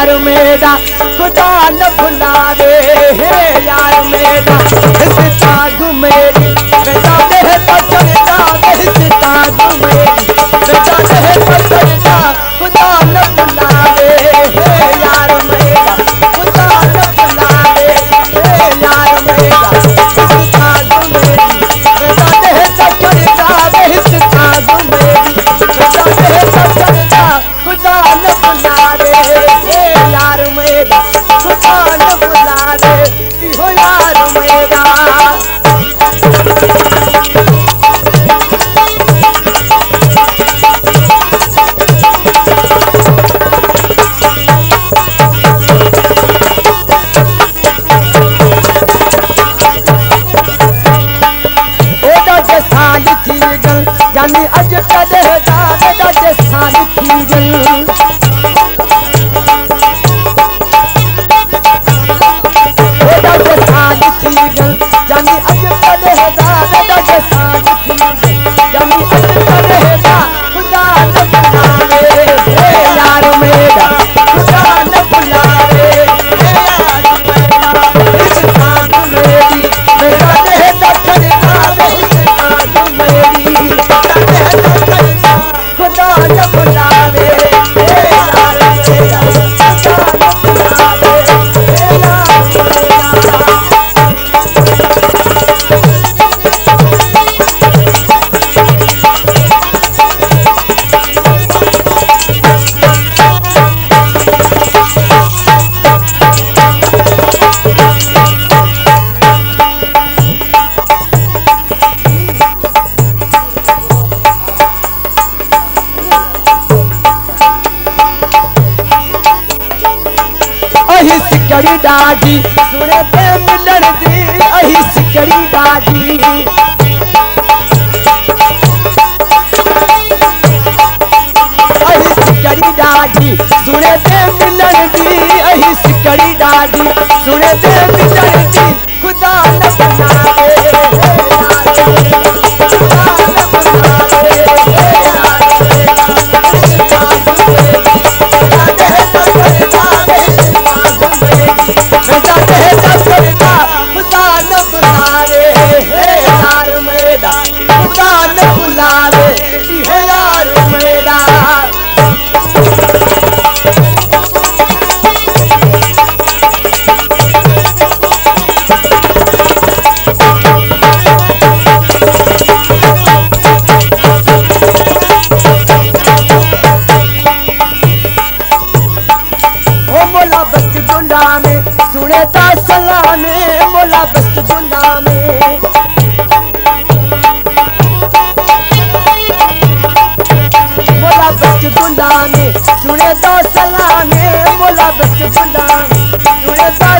यार मेरा खुदा न भुलावे, हे यार मेरा रिश्ता मेरी बेटा दे तो चलता, रिश्ता मेरी बेटा दे तो चलता, खुदा न भुलावे, हे यार मेरा खुदा न भुलावे, हे यार मेरा रिश्ता मेरी बेटा दे तो चलता, रिश्ता मेरी बेटा दे तो चलता, खुदा न भुलावे, हे यार मेरा खुदा न भुलावे, हो यार मेरा। जानी अज कदे दादे साल थी गल, दादे साल थी गल, जानी अज कदे दादे साल थी गल, जानी अज कदे दा खुदा न भुलावे, हे यार मेरा खुदा न भुलावे, हे यार मेरा रिश्ता मेरी मेरा दे दा चलता, रिश्ता मेरी खुदा न भुलावे, हे यार मेरा खुदा न भुलावे, हे यार मेरा। अही सिकड़ी डाजी सुने पे मिलन दी, अही सिकड़ी डाजी अही सिकड़ी डाजी सुने पे मिलन दी, अही सिकड़ी डाजी सुने पे मिलन दी, खुदा न भुलावे, हे यार मेरा खुदा न भुलावे, हे यार मेरा रिश्ता मेरी बेटा दे तो चलता, बेटा दे तो चलता, खुदा न भुलावे, हे यार मेरा खुदा न भुलावे, हे यार मेरा। ओ मोला बस्त गुंडा में सुने ता सलामे, मोला बस्त गुंडा में मोला बस्त गुंडा में सुने ता सलामे, मोला बस्त गुंडा में सुने ता